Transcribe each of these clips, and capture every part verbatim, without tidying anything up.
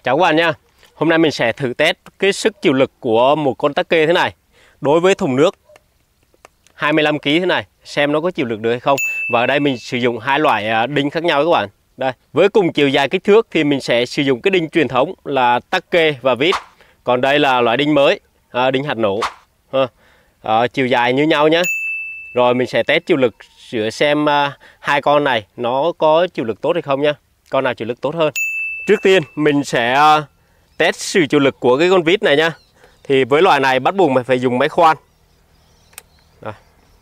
Chào các bạn nha. Hôm nay mình sẽ thử test cái sức chịu lực của một con tắc kê thế này đối với thùng nước hai mươi lăm ki lô gam thế này, xem nó có chịu lực được hay không. Và ở đây mình sử dụng hai loại đinh khác nhau các bạn. Đây, với cùng chiều dài kích thước thì mình sẽ sử dụng cái đinh truyền thống là tắc kê và vít. Còn đây là loại đinh mới, à, đinh hạt nổ. À, à, chiều dài như nhau nhé. Rồi mình sẽ test chịu lực sửa xem à, hai con này nó có chịu lực tốt hay không nhé. Con nào chịu lực tốt hơn. Trước tiên mình sẽ uh, test sự chịu lực của cái con vít này nha. Thì với loại này bắt buộc mình phải dùng máy khoan. Đây.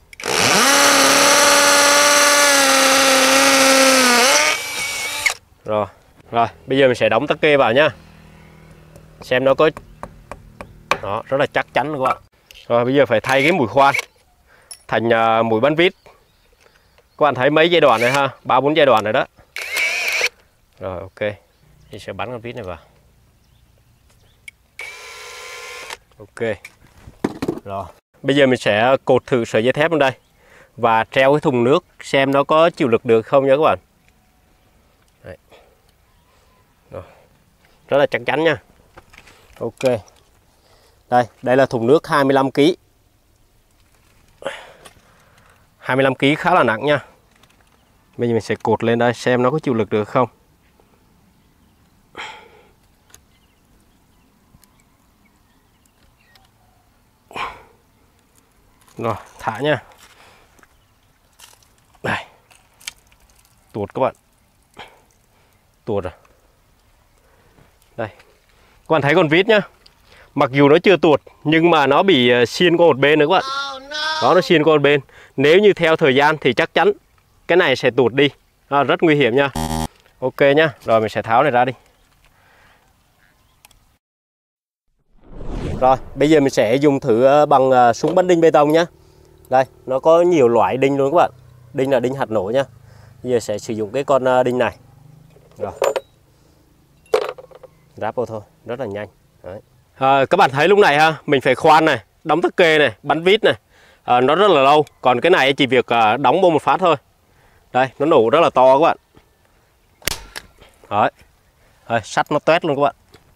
Rồi, rồi, bây giờ mình sẽ đóng tắc kê vào nhá. Xem nó có đó, rất là chắc chắn các bạn. Rồi bây giờ phải thay cái mũi khoan thành uh, mũi bắn vít. Các bạn thấy mấy giai đoạn này ha, ba bốn giai đoạn rồi đó. Rồi ok. Thì sẽ bắn con vít này vào. Ok. Rồi. Bây giờ mình sẽ cột thử sợi dây thép lên đây và treo cái thùng nước xem nó có chịu lực được không nha các bạn. Đấy. Rồi. Rất là chắc chắn nha. Ok. Đây, đây là thùng nước hai mươi lăm ki lô gam. hai mươi lăm ki lô gam khá là nặng nha. Bây giờ mình sẽ cột lên đây xem nó có chịu lực được không. Rồi, thả nha. Đây. Tuột các bạn. Tuột rồi. Đây. Các bạn thấy con vít nhá. Mặc dù nó chưa tuột nhưng mà nó bị xiên qua một bên nữa các bạn. Đó, nó xiên qua một bên. Nếu như theo thời gian thì chắc chắn cái này sẽ tuột đi. À, rất nguy hiểm nha. Ok nhá. Rồi mình sẽ tháo này ra đi. Rồi, bây giờ mình sẽ dùng thử bằng súng bắn đinh bê tông nhé. Đây, nó có nhiều loại đinh luôn các bạn. Đinh là đinh hạt nổ nhá. Bây giờ sẽ sử dụng cái con đinh này. Rồi. Ráp vào thôi, rất là nhanh. Đấy. À, các bạn thấy lúc này ha, mình phải khoan này, đóng tắc kê này, bắn vít này. À, nó rất là lâu. Còn cái này chỉ việc đóng vô một phát thôi. Đây, nó nổ rất là to các bạn. Đấy. Đấy, sắt nó toét luôn các bạn.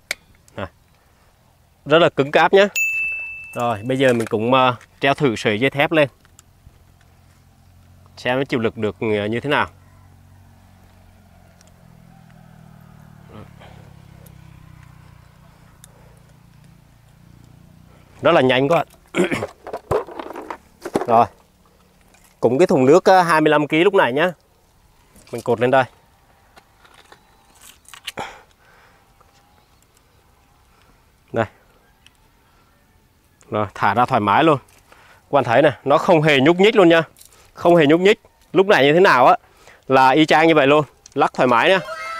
Rất là cứng cáp nhé. Rồi bây giờ mình cũng uh, treo thử sợi dây thép lên xem nó chịu lực được như thế nào. Rất là nhanh các bạn. Rồi cũng cái thùng nước hai mươi lăm ki lô gam lúc này nhé. Mình cột lên đây. Đây. Rồi, thả ra thoải mái luôn. Các bạn thấy này, nó không hề nhúc nhích luôn nha. Không hề nhúc nhích. Lúc này như thế nào á là y chang như vậy luôn. Lắc thoải mái nha.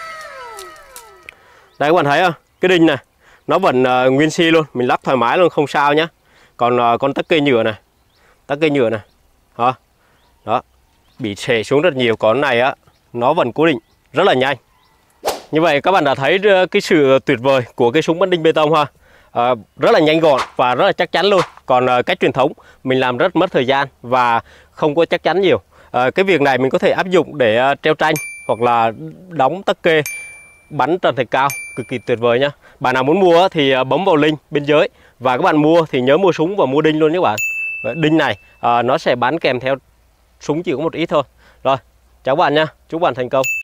Đây các bạn thấy không? Cái đinh này nó vẫn uh, nguyên si luôn. Mình lắc thoải mái luôn, không sao nhá. Còn uh, con tắc kê nhựa này, tắc kê nhựa này đó, đó bị xề xuống rất nhiều. Con này á nó vẫn cố định rất là nhanh. Như vậy các bạn đã thấy cái sự tuyệt vời của cái súng bắn đinh bê tông ha. À, rất là nhanh gọn và rất là chắc chắn luôn. Còn à, cách truyền thống mình làm rất mất thời gian và không có chắc chắn nhiều. À, cái việc này mình có thể áp dụng để à, treo tranh hoặc là đóng tắc kê bắn trần thạch cao, cực kỳ tuyệt vời nhá. Bạn nào muốn mua thì à, bấm vào link bên dưới. Và các bạn mua thì nhớ mua súng và mua đinh luôn nhé các bạn. Đinh này à, nó sẽ bán kèm theo súng chỉ có một ít thôi. Rồi, chào các bạn nha. Chúc bạn thành công.